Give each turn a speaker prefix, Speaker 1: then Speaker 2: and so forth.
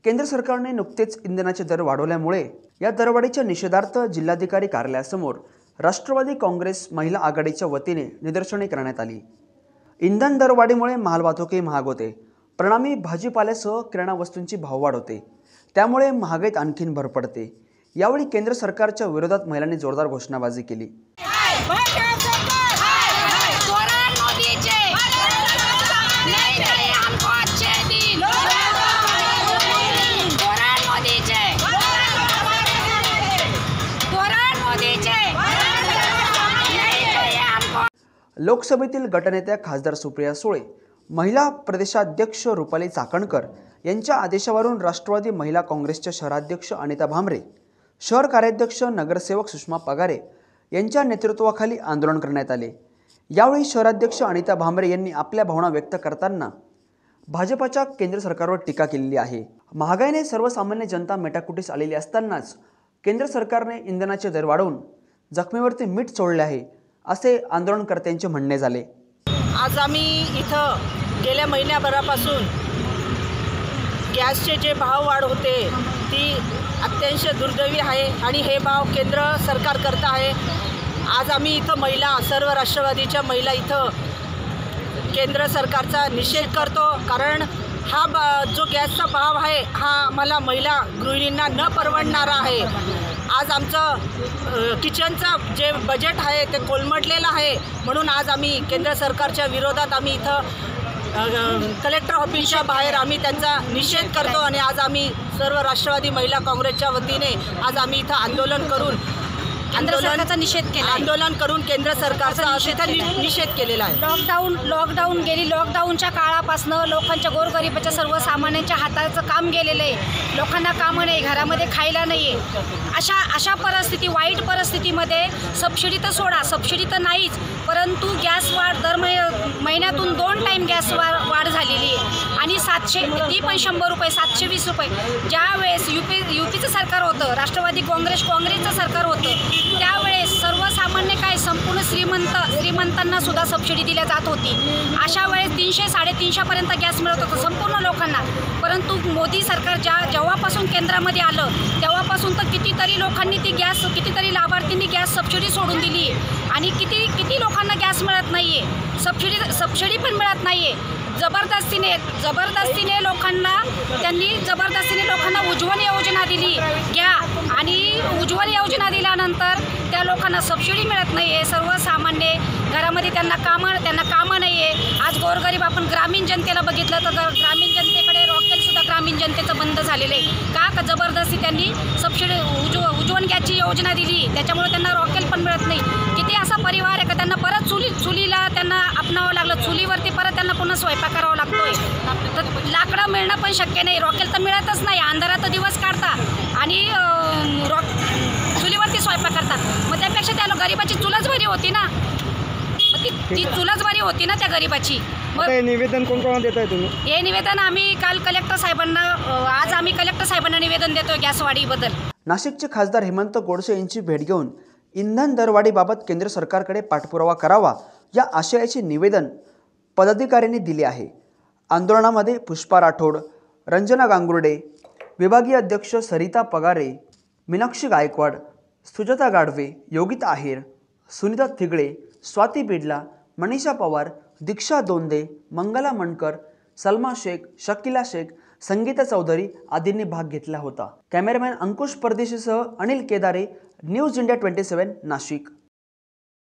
Speaker 1: केंद्र सरकारने नुकतेच इंधनाचे दर वाढवल्यामुळे या दरवाढीच्या निषेधार्थ जिल्हाधिकारी कार्यालयासमोर राष्ट्रवादी काँग्रेस महिला आघाडीच्या वतीने निदर्शने करण्यात आली। इंधन दरवाढीमुळे मालवाहतूकही महाग होते, परिणामी भाजीपाल्यासह किराणा वस्तूंची भाववाढ होते, त्यामुळे महागाईत आणखीन भर पडते। यावेळी केंद्र सरकारच्या विरोधात महिलांनी जोरदार घोषणाबाजी केली। लोकसभेतील गटनेत्या खासदार सुप्रिया सुळे, महिला प्रदेशाध्यक्ष रुपाली चाकणकर यांच्या आदेशावरून राष्ट्रवादी महिला काँग्रेसच्या शहराध्यक्ष अनिता भामरे, शहर कार्याध्यक्ष नगरसेवक सुषमा पगारे यांच्या नेतृत्वाखाली आंदोलन करण्यात आले। यावेळी शहराध्यक्ष अनिता भामरे यांनी आपल्या भावना व्यक्त करताना भाजपच्या केंद्र सरकारवर टीका केलेली आहे। महागाईने सर्वसामान्य जनता मेटाकुटीस आलेली असतानाच केंद्र सरकारने इंधनाचे दर वाढवून जखमेवरती मीठ चोळले आहे, असे आंदोलनकर्त्यांचे म्हणणे झाले।
Speaker 2: आज आम्ही इथं गेल्या महिन्याभरापासून गॅसचे जे भाव वाढ होते ती अत्यंत दुर्दैवी आहे आणि हे भाव केंद्र सरकार करत आहे। आज आम्ही इथं महिला, सर्व राष्ट्रवादीच्या महिला इथं केंद्र सरकारचा निषेध करतो, कारण हा जो गॅसचा भाव आहे हा आम्हाला महिला गृहिणींना न परवडणारा आहे। आज आमचं किचनचं जे बजेट आहे ते कोलमडलेलं आहे, म्हणून आज आम्ही केंद्र सरकारच्या विरोधात आम्ही इथं कलेक्टर ऑफिसच्या बाहेर आम्ही त्यांचा निषेध करतो आणि आज आम्ही सर्व राष्ट्रवादी महिला काँग्रेसच्या वतीने आज आम्ही इथं आंदोलन करून केंद्र सरकारचा निषेध केलेला आहे।
Speaker 3: लॉकडाऊनच्या काळापासून लोकांच्या गोरगरिबाच्या सर्वसामान्यांच्या हाताचं काम गेलेलं आहे। लोकांना कामं नाही, घरामध्ये खायला नाही आहे। अशा परिस्थिती, वाईट परिस्थितीमध्ये सबसिडी तर सोडा, सबसिडी तर नाहीच, परंतु गॅस वाढ दर महिन्यातून 2 टाईम गॅस वाढ झालेली आहे आणि 700 ती पण 100 रुपये, 720 रुपये। ज्यावेळेस युपीचं सरकार होतं, राष्ट्रवादी काँग्रेसचं सरकार होतं, त्यावेळेस सर्वसामान्य काय संपूर्ण श्रीमंतांना सुद्धा सबसिडी दिल्या जात होती। अशा वेळेस 300-350 पर्यंत गॅस मिळत होतं संपूर्ण लोकांना, परंतु मोदी सरकार जेव्हापासून केंद्रामध्ये आलं तेव्हापासून तर कितीतरी लोकांनी कितीतरी लाभार्थींनी गॅस सबसिडी सोडून दिली आणि किती लोकांना गॅस मिळत नाही आहे, सबसिडी पण मिळत नाही आहे। जबरदस्तीने लोकांना उज्ज्वल योजना दिली घ्या आणि उज्ज्वल योजना दिल्यानंतर त्या लोकांना सबसिडी मिळत नाही आहे। सर्वसामान्य घरामध्ये त्यांना कामं नाही आहे। आज गोरगरीब आपण ग्रामीण जनतेला बघितलं तर ग्रामीण जनतेकडे रॉकेलसुद्धा ग्रामीण जनतेचं बंद झालेलं आहे का जबरदस्ती त्यांनी सबसिडी उज्ज्वल गॅसची योजना दिली, त्याच्यामुळे त्यांना रॉकेल पण मिळत नाही। किती असा परिवार आहे का त्यांना परत चुलीला त्यांना अपनावं लागलं, चुलीवरती परत त्यांना पुन्हा स्वयंपाक करावा लागतोय। तर लाकडं मिळणं पण शक्य नाही, रॉकेल तर मिळतच नाही, अंधारात दिवस काढता आणि चुलीवरती स्वयंपाक करतात। मग त्यापेक्षा त्या गरिबाची चुलच बरी होती ना, ती चुलच बरी होती ना त्या गरिबाची।
Speaker 4: मग निवेदन कोण देत आहे तुम्ही?
Speaker 3: हे निवेदन आम्ही काल कलेक्टर साहेबांना, आज आम्ही कलेक्टर साहेबांना निवेदन देतोय गॅसवाढीबद्दल।
Speaker 1: नाशिकचे खासदार हेमंत गोडसे यांची भेट घेऊन इंधन दरवाढीबाबत केंद्र सरकारकडे पाठपुरावा करावा या आशयाचे निवेदन पदाधिकाऱ्यांनी दिले आहे। आंदोलनामध्ये पुष्पा राठोड, रंजना गांगुर्डे, विभागीय अध्यक्ष सरिता पगारे, मीनाक्षी गायकवाड, सुजाता गाढवे, योगिता आहेर, सुनीता थिगळे, स्वाती बिडला, मनीषा पवार, दीक्षा दोंदे, मंगला मणकर, सलमा शेख, शकीला शेख, संगीता चौधरी आदींनी भाग घेतला होता। कॅमेरामॅन अंकुश परदेशीसह अनिल केदारे, न्यूज इंडिया 27 नाशिक।